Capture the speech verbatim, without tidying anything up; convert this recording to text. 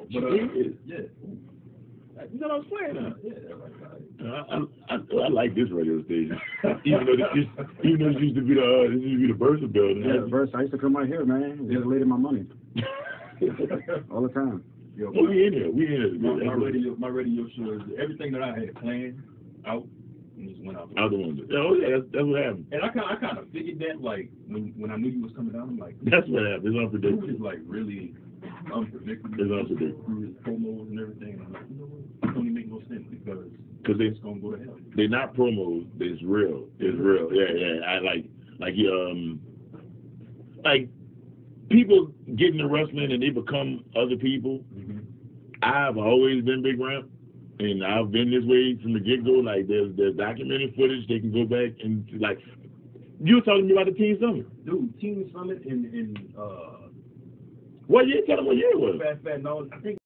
But uh, yeah. You know what I'm saying? Huh? Yeah, I, I, I, I like this radio station, even though this, even though this used to be the uh, this used to be the Versa building. Yeah, the Versa. I used to come right here, man. Get lady my money all the time. Yo, oh, we in here. We in here. My, my radio, my radio show is everything that I had planned out and just went out. Out the window. Oh yeah, that's, that's what happened. And I kind, I kind of figured that like when when I knew you was coming down, I'm like, that's what happened. It's unpredictable. It's like really unpredictable. It's unpredictable. Through his promos and everything. And I'm like, you know what? It don't even make no sense because because they, it's gonna go to hell. They're not promos. It's real. It's real. Yeah, yeah. I like like um like people get into wrestling and they become other people. Mm-hmm. I've always been Big Ramp, and I've been this way from the get go. Like there's there's documented footage they can go back and like. You were talking to me about the Teen Summit, dude. Teen Summit in in uh. What year? Tell them what year it was. Fast Fat No, I think.